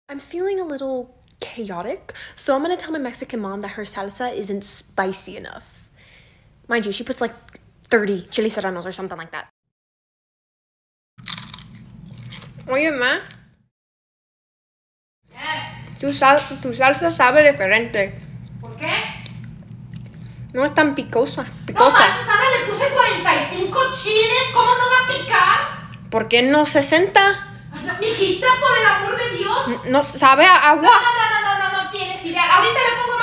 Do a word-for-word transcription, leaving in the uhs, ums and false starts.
I'm feeling a little chaotic, so I'm gonna tell my Mexican mom that her salsa isn't spicy enough. Mind you, she puts like thirty chili serranos or something like that. Oye, ma. ¿Qué? Tu, sal tu salsa sabe diferente. ¿Por qué? No es tan picosa. Picosa. No manches, Ana, le puse cuarenta y cinco chiles. ¿Cómo no va a picar? ¿Por qué no sesenta? Ay, no, mijita, por el amor de Dios. No sabe a agua. No, no, no, no, no, no, no tienes idea. Ahorita le pongo